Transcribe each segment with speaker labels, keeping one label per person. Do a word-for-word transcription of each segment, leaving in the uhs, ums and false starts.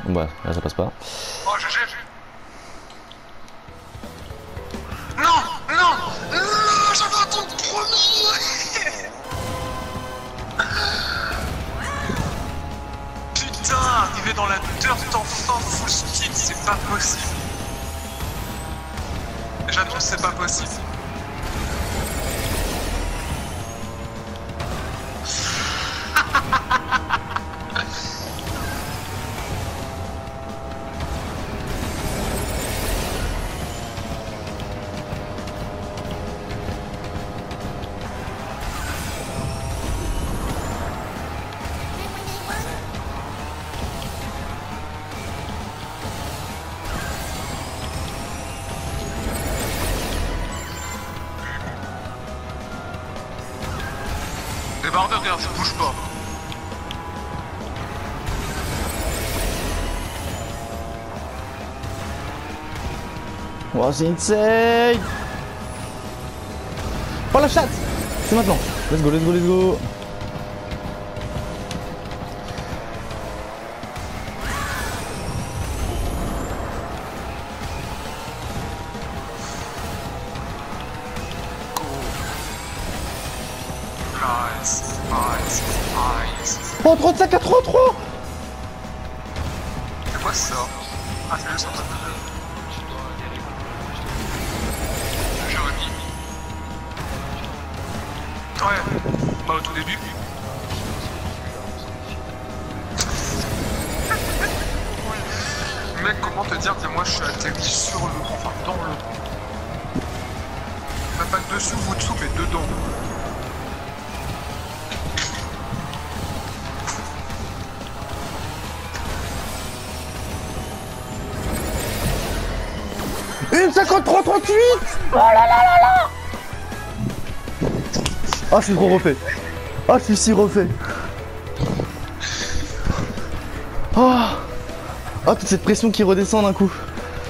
Speaker 1: Bah, là ça passe pas.
Speaker 2: Oh, G G. Non, non, non, j'avais un ton premier. Putain, arriver dans la dirt enfin full speed, c'est pas possible. J'annonce, c'est pas possible. Débardeur, regarde, ça bouge pas.
Speaker 1: Oh, c'est insane. Oh la chatte. C'est maintenant. Let's go, let's go, let's go.
Speaker 2: Eyes, eyes, eyes.
Speaker 1: Oh, trente-cinq à trente-trois.
Speaker 2: C'est quoi ça? Ah, c'est juste en train de... Jérémy. Ouais, bah au tout début. Mec, comment te dire que moi je suis atterri sur le... enfin dans le... Même pas dessous ou dessous, mais dedans.
Speaker 1: une cinquante-trois trente-huit. Oh là là là là. Ah, je suis trop refait. Ah, je suis si refait. Ah, ah, toute cette pression qui redescend d'un coup.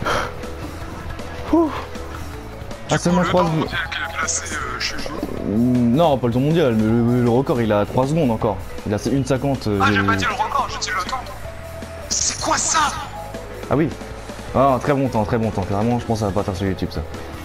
Speaker 1: Ouh. Ah, seulement trois secondes. Non, pas le temps mondial, mais le, le record il a trois secondes encore. Il a une cinquante.
Speaker 2: Ah, j'ai pas dit le record, j'ai dit le temps. C'est quoi ça?
Speaker 1: Ah oui. Ah, très bon temps, très bon temps. Clairement, je pense que ça va pas faire sur YouTube ça.